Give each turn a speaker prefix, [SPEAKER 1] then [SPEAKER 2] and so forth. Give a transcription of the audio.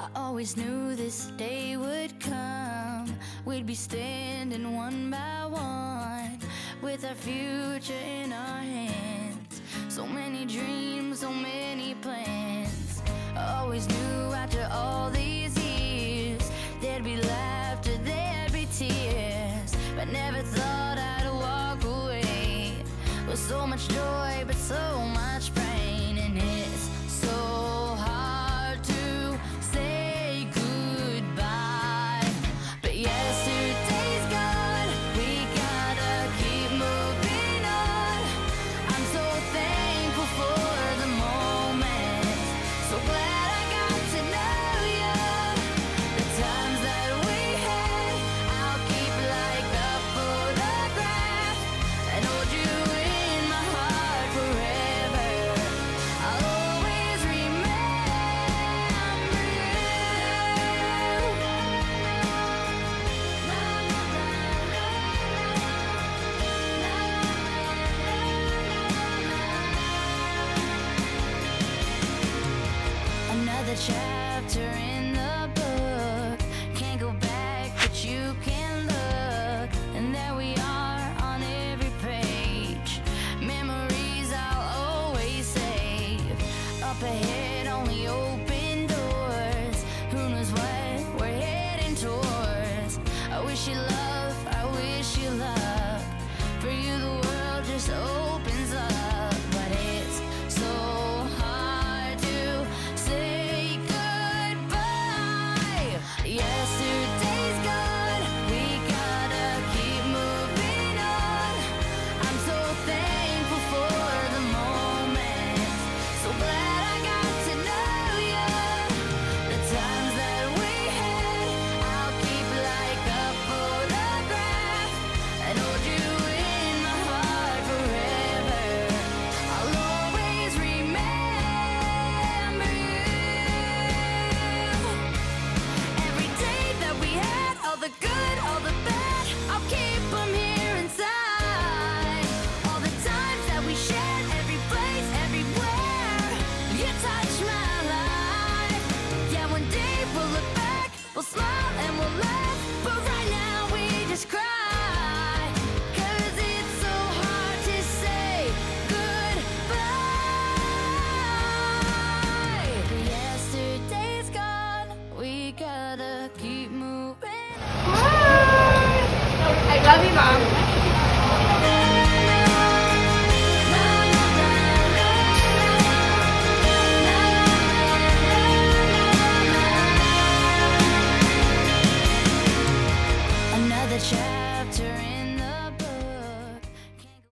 [SPEAKER 1] I always knew this day would come. We'd be standing one by one with our future in our hands. So many dreams, so many plans. I always knew after all these years there'd be laughter, there'd be tears, but never thought I'd walk away with so much joy but so much pain. And it's so hard to say goodbye, but yesterday's gone, we gotta keep moving on. I'm so thankful for the moment, so glad I got to know you. The times that we had, I'll keep like a photograph and hold you in my heart forever. I'll always remember you. Another chapter in the book. Can't go back, but you can look. And there we are on every page. Memories I'll always save. Up ahead, only open doors. Who knows what we're heading towards? I wish you love, I wish you luck. For you the world just opens up, but it's so hard to say goodbye. Yesterday's gone, we gotta keep moving on. I'm so thankful for the moment, so glad I got to know you. The times that we had, I'll keep like a photograph and hold you in my heart forever. I'll always remember you. Every day that we had, all the good, all the bad, I'll keep them here inside. All the times that we shared, every place, everywhere, you touched my life. Yeah, one day we'll look back, we'll smile and we'll laugh, but right now we just cry, 'cause it's so hard to say goodbye. Yesterday's gone, we gotta keep moving.
[SPEAKER 2] I love you, Mom.
[SPEAKER 1] Another chapter in